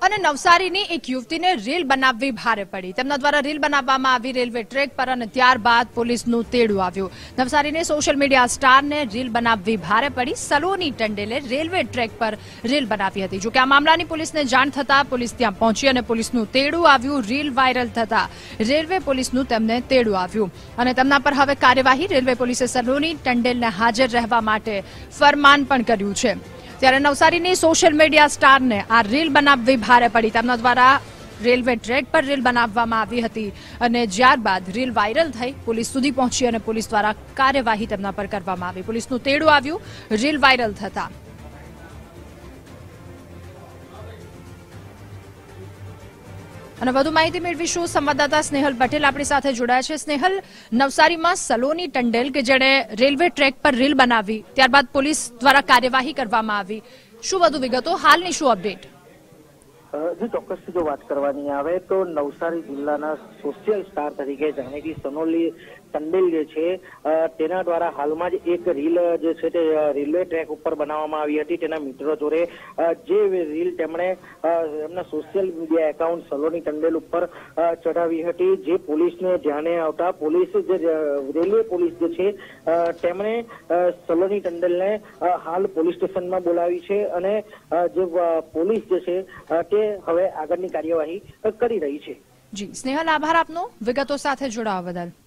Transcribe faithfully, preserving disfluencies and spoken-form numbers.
અને નવસારીની એક યુવતીને રીલ બનાવવી ભારે પડી. તેમના દ્વારા રીલ બનાવવામાં આવી રેલવે ટ્રેક પર અને ત્યારબાદ પોલીસનું તેડું આવ્યું. નવસારીની સોશિયલ મીડિયા સ્ટારને રીલ બનાવવી ભારે પડી. સલોની ટંડેલે રેલવે ટ્રેક પર રીલ બનાવી હતી. જોકે આ મામલાની પોલીસને જાણ થતા પોલીસ ત્યાં પહોંચી અને પોલીસનું તેડું આવ્યું. રીલ વાયરલ થતા રેલવે પોલીસનું તેમને તેડું આવ્યું અને તેમના પર હવે કાર્યવાહી. રેલવે પોલીસે સલોની ટંડેલને હાજર રહેવા માટે ફરમાન પણ કર્યું છે. ત્યારે નવસારીની સોશિયલ મીડિયા સ્ટારને આ રીલ બનાવવી ભારે પડી. તેમના દ્વારા રેલવે ટ્રેક પર રીલ બનાવવામાં આવી હતી અને ત્યારબાદ રીલ વાયરલ થઈ પોલીસ સુધી પહોંચી અને પોલીસ દ્વારા કાર્યવાહી તેમના પર કરવામાં આવી. પોલીસનું તેડું આવ્યું રીલ વાયરલ થતા. અને વધુ માહિતી મેળવીશું. સંવાદદાતા સ્નેહલ પટેલ આપણી સાથે જોડાયા છે. સ્નેહલ, નવસારીમાં સલોની ટંડેલ કે જેણે રેલવે ટ્રેક પર રીલ બનાવી ત્યારબાદ પોલીસ દ્વારા કાર્યવાહી કરવામાં આવી, શું વધુ વિગતો, હાલની શું અપડેટ? જો ચોક્કસથી જો વાત કરવાની આવે તો નવસારી જિલ્લાના સોશિયલ સ્ટાર તરીકે જાણીતી સલોની ટંડેલ જે છે તેના દ્વારા હાલમાં જ એક રીલ જે છે તે રેલવે ટ્રેક ઉપર બનાવવામાં આવી હતી. તેના મિત્રો જોડે જે રીલ તેમણે એમના social media account Saloni Tandel ઉપર ચડાવી હતી, જે પોલીસને ધ્યાને આવતા પોલીસ જે રેલવે પોલીસ જે છે તેમણે સલોની ટંડેલને હાલ પોલીસ સ્ટેશનમાં બોલાવી છે અને જે પોલીસ જે છે તે હવે આગળની કાર્યવાહી કરી રહી છે. જી સ્નેહલ, આભાર આપનો વિગતો સાથે જોડાવા બદલ.